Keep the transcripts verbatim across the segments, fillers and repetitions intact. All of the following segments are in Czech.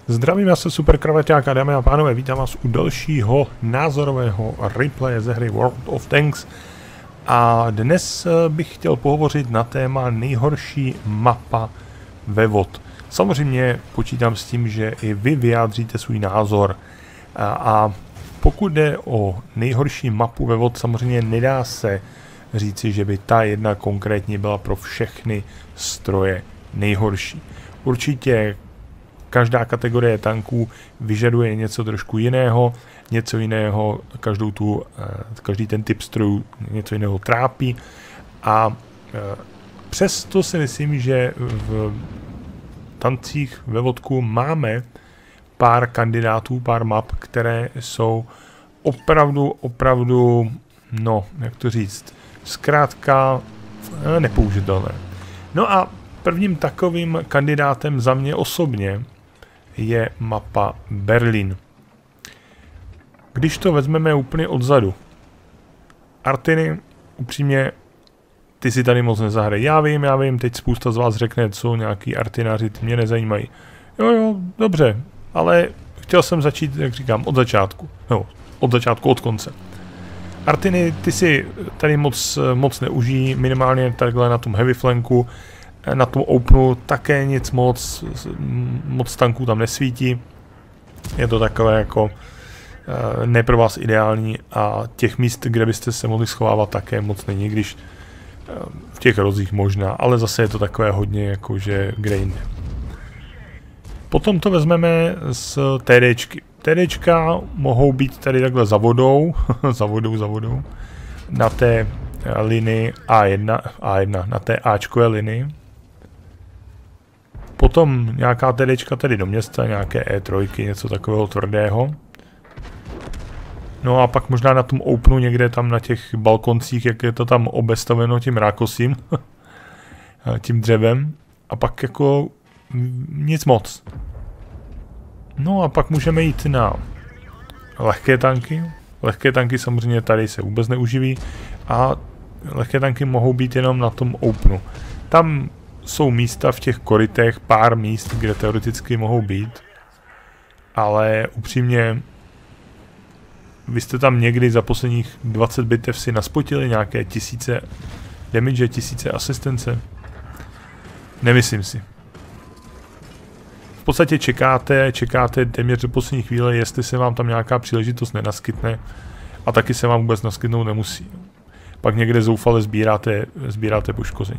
Zdravím, já jsem Super Kraveťák a dámy a pánové, vítám vás u dalšího názorového replaye ze hry World of Tanks. A dnes bych chtěl pohovořit na téma nejhorší mapa ve V O D. Samozřejmě počítám s tím, že i vy vyjádříte svůj názor. A, a pokud jde o nejhorší mapu ve V O D, samozřejmě nedá se říci, že by ta jedna konkrétně byla pro všechny stroje nejhorší. Určitě každá kategorie tanků vyžaduje něco trošku jiného, něco jiného, každou tu, každý ten typ strojů něco jiného trápí a přesto si myslím, že v tancích ve vodku máme pár kandidátů, pár map, které jsou opravdu, opravdu, no, jak to říct, zkrátka nepoužitelné. No a prvním takovým kandidátem za mě osobně je mapa Berlín. Když to vezmeme úplně odzadu, Artiny, upřímně, ty si tady moc nezahrají. Já vím, já vím, teď spousta z vás řekne, co nějaký artináři, ty mě nezajímají. Jo, jo, dobře, ale chtěl jsem začít, jak říkám, od začátku. No, od začátku, od konce. Artiny, ty si tady moc, moc neužijí, minimálně takhle na tom heavy flanku. Na tom openu také nic moc, moc tanků tam nesvítí. Je to takové jako ne pro vás ideální a těch míst, kde byste se mohli schovávat, také moc není, když v těch rozích možná, ale zase je to takové hodně jakože kde jinde. Potom to vezmeme z TDčky. TDčka mohou být tady takhle za vodou, za vodou, za vodou, na té linii A jedna, A jedna, na té Ačkové linii. Potom nějaká TDčka tady do města, nějaké E tři, něco takového tvrdého. No a pak možná na tom openu někde tam na těch balkoncích, jak je to tam obestaveno tím rákosím, tím dřevem. A pak jako nic moc. No a pak můžeme jít na lehké tanky. Lehké tanky samozřejmě tady se vůbec neuživí. A lehké tanky mohou být jenom na tom openu. Tam jsou místa v těch korytech, pár míst, kde teoreticky mohou být, ale upřímně, vy jste tam někdy za posledních dvacet bitev si naspotili nějaké tisíce damage, tisíce asistence? Nemyslím si. V podstatě čekáte, čekáte téměř do poslední chvíle, jestli se vám tam nějaká příležitost nenaskytne a taky se vám vůbec naskytnout nemusí. Pak někde zoufale sbíráte, sbíráte poškození.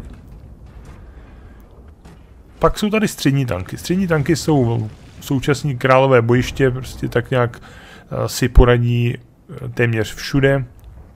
Pak jsou tady střední tanky. Střední tanky jsou současní králové bojiště, prostě tak nějak uh, si poradí uh, téměř všude.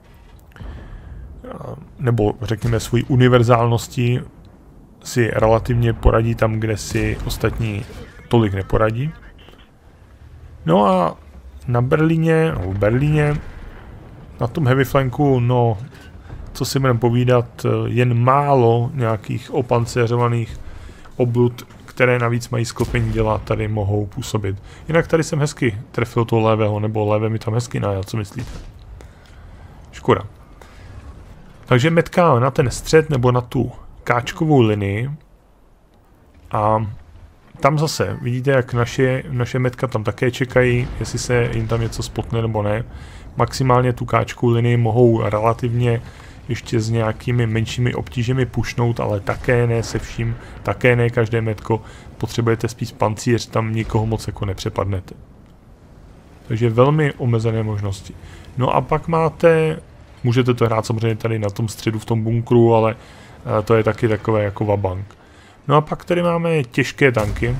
Uh, nebo řekněme svojí univerzálností si relativně poradí tam, kde si ostatní tolik neporadí. No a na Berlíně, no v Berlíně, na tom heavy flanku, no, co si budeme povídat, jen málo nějakých opancéřovaných oblud, které navíc mají sklopení děla, tady mohou působit. Jinak tady jsem hezky trefil toho levého, nebo levé mi tam hezky najel, co myslíte? Škoda. Takže metka na ten střed, nebo na tu káčkovou linii. A tam zase, vidíte, jak naše, naše metka tam také čekají, jestli se jim tam něco spotne nebo ne. Maximálně tu káčkovou linii mohou relativně ještě s nějakými menšími obtížemi pušnout, ale také ne se vším, také ne každé metko. Potřebujete spíš pancíř, tam nikoho moc jako nepřepadnete. Takže velmi omezené možnosti. No a pak máte, můžete to hrát samozřejmě tady na tom středu v tom bunkru, ale to je taky takové jako vabank. No a pak tady máme těžké tanky.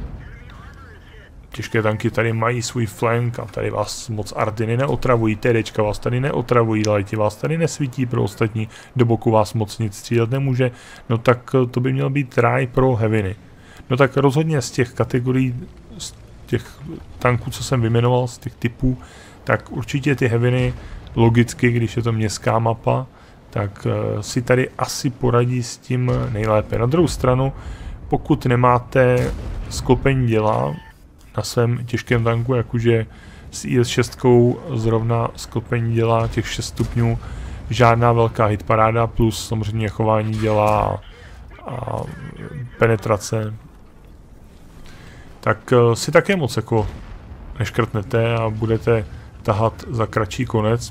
Těžké tanky tady mají svůj flank a tady vás moc Artiny neotravují, TDčka vás tady neotravují, lighty vás tady nesvítí pro ostatní, do boku vás moc nic střílet nemůže, no tak to by měl být ráj pro heaviny. No tak rozhodně z těch kategorií, z těch tanků, co jsem vyjmenoval, z těch typů, tak určitě ty heaviny, logicky, když je to městská mapa, tak uh, si tady asi poradí s tím nejlépe. Na druhou stranu, pokud nemáte sklopení děla na svém těžkém tanku, jakože s I S šest zrovna sklopení děla těch šest stupňů, žádná velká hitparáda, plus samozřejmě chování děla a, a penetrace. tak si také moc jako neškrtnete a budete tahat za kratší konec.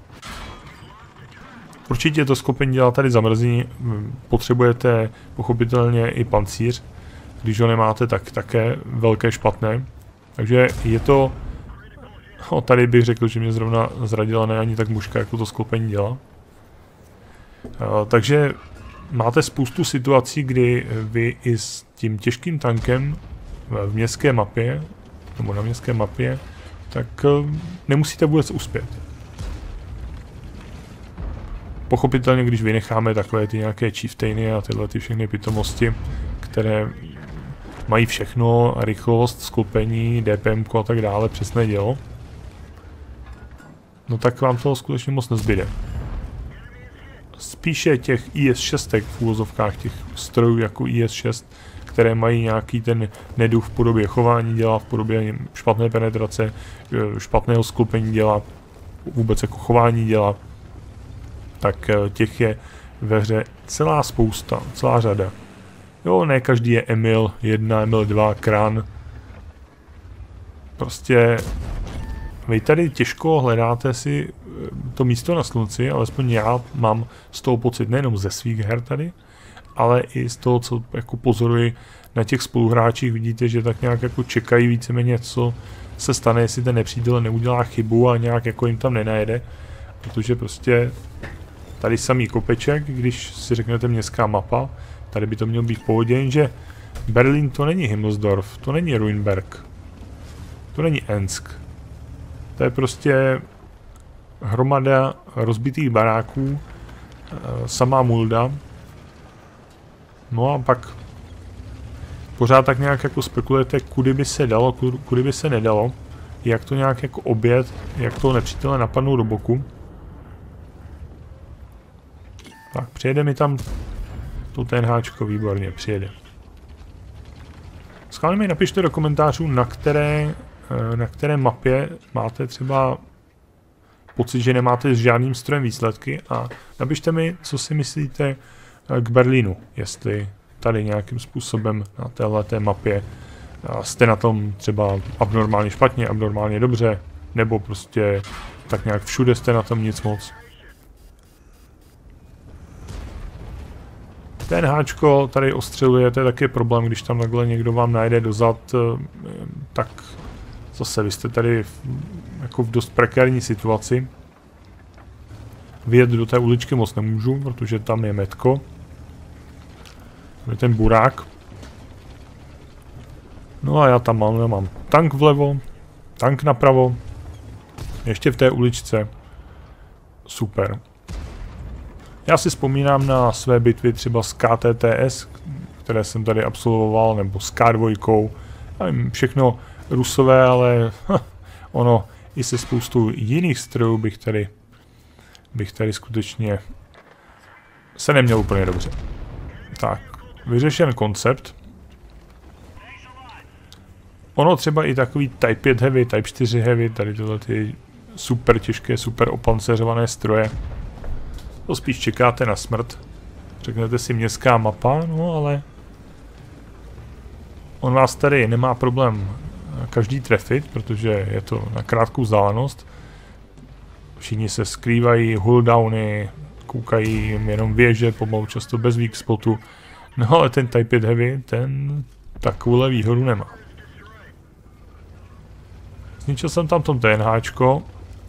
Určitě to skopení dělá tady zamrzení, potřebujete pochopitelně i pancíř, když ho nemáte, tak také velké špatné. Takže je to, no, tady bych řekl, že mě zrovna zradila ne ani tak mužka, jako to skopení dělá. Takže máte spoustu situací, kdy vy i s tím těžkým tankem v městské mapě, nebo na městské mapě, tak nemusíte vůbec uspět. Pochopitelně, když vynecháme takové ty nějaké chieftainy a tyhle ty všechny pitomosti, které mají všechno, rychlost, sklopení, D P M a tak dále, přesné dělo, no tak vám toho skutečně moc nezbyde. Spíše těch I S šest v úvozovkách, těch strojů jako I S šest, které mají nějaký ten neduch v podobě chování děla, v podobě špatné penetrace, špatného sklopení děla, vůbec jako chování děla, tak těch je ve hře celá spousta, celá řada. Jo, ne každý je Emil jedna, Emil dva, Kran. Prostě vy tady těžko hledáte si to místo na slunci, alespoň já mám z toho pocit nejenom ze svých her tady, ale i z toho, co jako pozoruji na těch spoluhráčích, vidíte, že tak nějak jako čekají víceméně, co se stane, jestli ten nepřítel neudělá chybu a nějak jako jim tam nenajede, protože prostě tady samý kopeček, když si řeknete městská mapa, tady by to mělo být v pohodě, jenže Berlín to není Himmelsdorf, to není Ruinberg, to není Ensk. To je prostě hromada rozbitých baráků, samá mulda. No a pak pořád tak nějak jako spekulujete, kudy by se dalo, kudy by se nedalo, jak to nějak jako obět, jak to nepřítele napadnou do boku. Tak, přijede mi tam to TNHčko, výborně, přijede. Schválně mi napište do komentářů, na které, na které mapě máte třeba pocit, že nemáte s žádným strojem výsledky, a napište mi, co si myslíte k Berlínu, jestli tady nějakým způsobem na téhleté mapě jste na tom třeba abnormálně špatně, abnormálně dobře, nebo prostě tak nějak všude jste na tom nic moc. Ten háčko tady ostřeluje, to je taky problém, když tam takhle někdo vám najde dozad, tak zase vy jste tady v, jako v dost prekérní situaci. Vyjet do té uličky moc nemůžu, protože tam je metko. Tam je ten burák. No a já tam mám, já mám tank vlevo, tank napravo, ještě v té uličce. Super. Já si vzpomínám na své bitvy třeba s K T T S, které jsem tady absolvoval, nebo s K dva, já vím, všechno Rusové, ale ha, ono i se spoustou jiných strojů bych tady, bych tady skutečně se neměl úplně dobře. Tak, vyřešen koncept. Ono třeba i takový Type pět Heavy, Type čtyři Heavy, tady tyhle ty super těžké, super opanceřované stroje. To spíš čekáte na smrt. Řeknete si městská mapa, no ale on vás tady nemá problém každý trefit, protože je to na krátkou vzdálenost. Všichni se skrývají, hulldowny, koukají jenom věže, pomalu často bez weak spotu. No ale ten Type pět Heavy, ten takovouhle výhodu nemá. Zničil jsem tam tom TNHčko.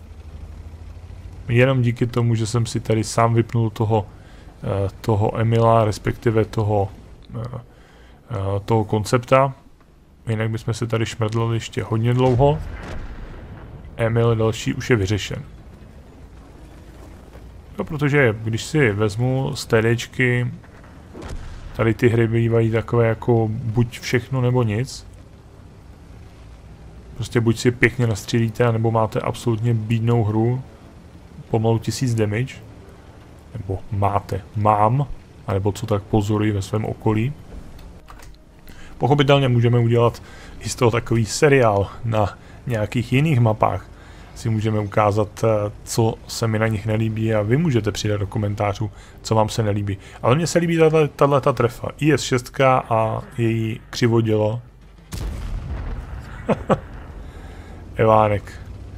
Jenom díky tomu, že jsem si tady sám vypnul toho, toho Emila, respektive toho, toho koncepta. Jinak bychom se tady šmrdlili ještě hodně dlouho. Emil další už je vyřešen. No, protože když si vezmu z TDčky, tady ty hry bývají takové jako buď všechno nebo nic. Prostě buď si pěkně nastřílíte, nebo máte absolutně bídnou hru, pomalu tisíc damage, nebo máte, mám, anebo co tak pozoruji ve svém okolí. Pochopitelně můžeme udělat i z toho takový seriál na nějakých jiných mapách. Si můžeme ukázat, co se mi na nich nelíbí, a vy můžete přidat do komentářů, co vám se nelíbí. Ale mně se líbí tato trefa. I S šest a její křivodělo. Evánek.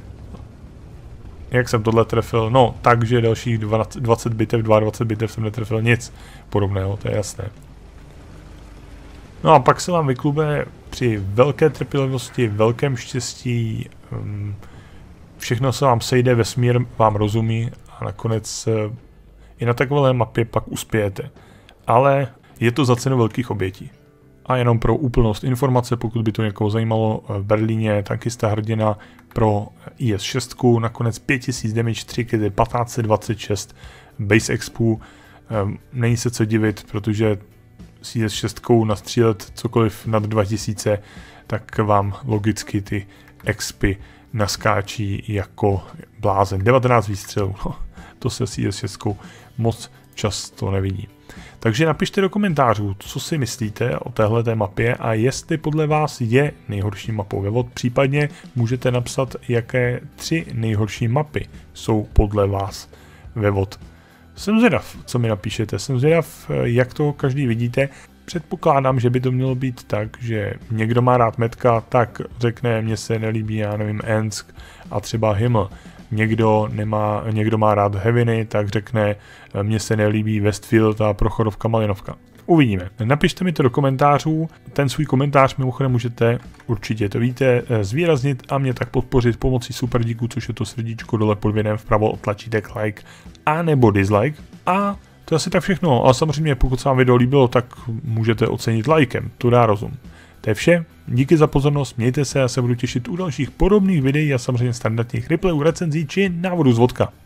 Jak jsem tohle trefil? No, takže dalších dvacet bitev, dvacet dva bitev jsem netrefil nic podobného, to je jasné. No a pak se vám vyklube při velké trpělivosti, velkém štěstí, um, všechno se vám sejde, vesmír vám rozumí a nakonec uh, i na takové mapě pak uspějete. Ale je to za cenu velkých obětí. A jenom pro úplnost informace, pokud by to někoho zajímalo, v Berlíně tankista hrdina pro I S šest, nakonec pět tisíc damage, tři kity, patnáct set dvacet šest base expu. Není se co divit, protože s I S šest nastřílet cokoliv nad dva tisíce, tak vám logicky ty expy naskáčí jako blázen. devatenáct výstřelů, no, to se s I S šest moc často nevidí. Takže napište do komentářů, co si myslíte o téhleté mapě a jestli podle vás je nejhorší mapou ve V O D, případně můžete napsat, jaké tři nejhorší mapy jsou podle vás ve V O D. Jsem zvědav, co mi napíšete, jsem zvědav, jak to každý vidíte. Předpokládám, že by to mělo být tak, že někdo má rád Metka, tak řekne, mně se nelíbí, já nevím, Ensk a třeba Himmel. Někdo, nemá, někdo má rád Heaviny, tak řekne, mně se nelíbí Westfield a Prochorovka Malinovka. Uvidíme. Napište mi to do komentářů, ten svůj komentář mimochodem můžete, určitě to víte, zvýraznit a mě tak podpořit pomocí super díků, což je to srdíčko dole pod videem vpravo od tlačítek like a nebo dislike. A to je asi tak všechno, ale samozřejmě pokud se vám video líbilo, tak můžete ocenit lajkem, to dá rozum. To je vše, díky za pozornost, mějte se, já se budu těšit u dalších podobných videí a samozřejmě standardních replayů, recenzí či návodů z vodka.